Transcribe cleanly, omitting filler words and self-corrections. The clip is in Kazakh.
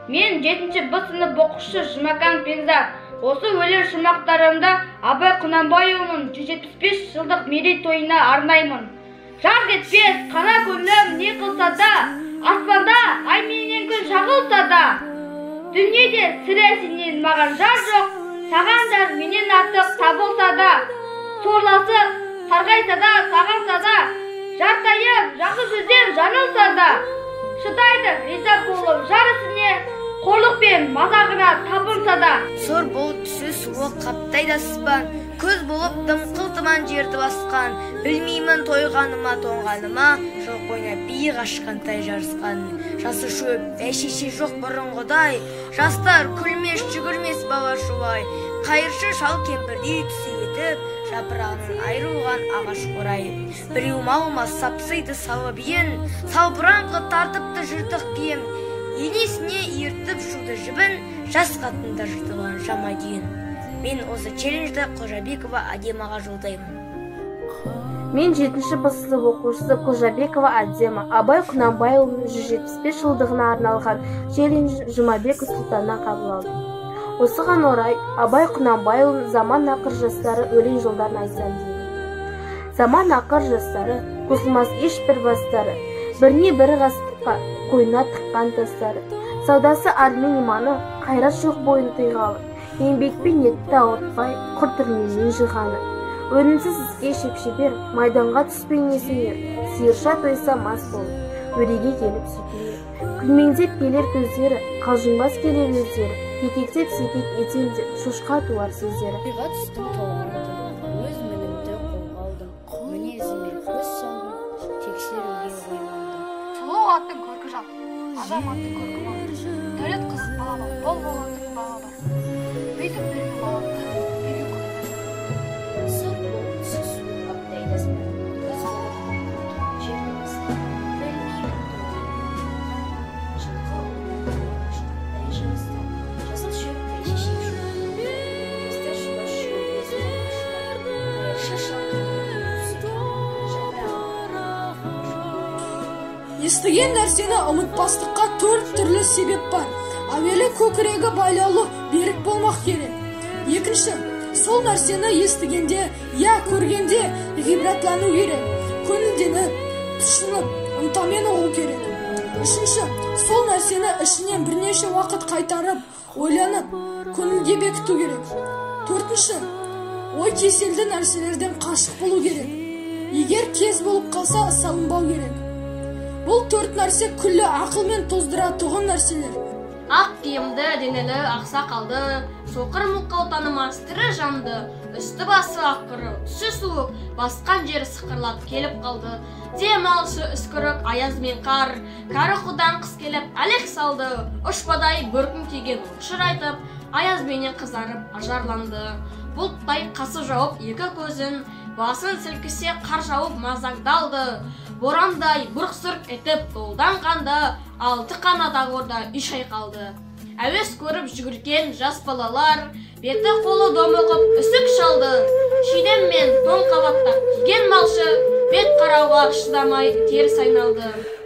Мен 7-ші Б сынып оқушы Жұмақан Пенза. Осы өлең шумақтарымда Абай Құнанбайұлының 175 жылдық мерейтойына арнаймын. Жарқ етпес қара көңілім не қылса да, аспанда ай менен күн шағылса да, дүниеде сірә сенен маған жар жоқ, саған жар менен артық табылса да, сорласып сарғайса да, сағынса да, жартайып жақсы сөзден жанылса да, шыдайды риза болып жар ісіне, қорлықпен мазағына табынса да. Сор болып түсі суы қаптайды аспан, көз болып дымқыл тұман жерді басқан, білмеймін тойғаныма тоңғаныма, жоқ ойна биік ашқантай жарысқан. Жасы шөп, бәйшеше жоқ бұрынғыдай, жастар күлмес жүгірмес бала шулай, қайыршы шал кемпірдей түсі етіп, жапырағынан айырылған ағаш қорай. Біреу малыма сапсыйды салып ен, салбыраңқы тартыпты жыртық киім, енесіне ертіп шуды жібін, жас қатында жыртылған жама дейін. Мен осы челленджді Құлжабекова Адемаға жолдаймын. Мен 7-ші Б сынып оқушысы Құлжабекова Адема. Абай Құнанбайұлының 175 жылдығына арналған челлендж Жұмабеков Сұлтаннан қабыл алды. Осыған орай Абай Құнанбайұлының заман ақыр жастары өлең жолдарын айтсам деймін. Заман ақыр жастары, қосылмас ешбір бастары, біріне бірі ғасыпқа қойына тыққан тастары. Саудасы армен иманы, қайрат жоқ бойын тыйғалы, еңбекпен етті ауыртпай, құртырменен жиғаны. Өнімсіз іске шеп-шебер, майданға түспей несінер, сиырша тойса мас болып, өреге келіп сүйтінер. Күлмеңдеп келер көздері, қалжыңбас келер өздері, кекектеп секек етем деп, шошқа туар сөздері. Ойға түстім толғандым, өз мінімді қолға алдым, мінезіме көз салдым, тексеруге ойландым. Сұлу аттың көркі жал, адам аттың көркі мал, дәулет қыз бала бар, бол болатын бала бар. Бүйтіп берген баламды, берген көркі. Сор болып түсі суы қаптайды аспан, көз болып жерді басқан, білмеймін тойғаныма, шыққыл ашқандай жарысқан, жасыл шөп бәйшеше жоқ. Жастар жұбас шөп безбен ашқан, қайыршы шал кемпірдей түсі жапырағынан. Естіген нәрсені ұмытпастыққа 4 түрлі себеп бар. Әуелі көкірегі байлаулы берік болмақ керек. Екінші, сол нәрсені естігенде, я көргенде ғибратлану керек. Көңілденіп, тұшынып, ынтамен оқу керек. Үшінші, сол нәрсені ішінен бірнеше уақыт қайтарып, ойланып, көңілге бекіту керек. Төртінші, ой кеселді нәрселерден қашық болу керек. Егер кез болып қалса, салынбау керек. Бұл 4 нәрсе күллі ақылмен тоздыра тұғын нәрселер. Ақ киімді, денелі, ақсақалды, соқыр мұқау танымас тірі жанды, үсті басы ақыры, түсі суық, басқан жері сықырлап келіп қалды. Демалшы үскірік, аяз мен қар, кәрі құдан қыс келіп әлек салды, ұшпадай бөркін киген ұшыр айтып, аяз менен қызарып ажарланды. Бұлттай қасы жауып екі көзін, басын сілкісе қар жауып мазагдалды. Борандай бұрқ-сұрқ етіп долданғанды, алты қанат орда үй шайқалды. Әуес көріп жүгірген жас балалар, беті қолы домылғып үсік шалды. Шидем мен тон қабаттап киген малшы, бет қарауға шыдамай теріс айналды.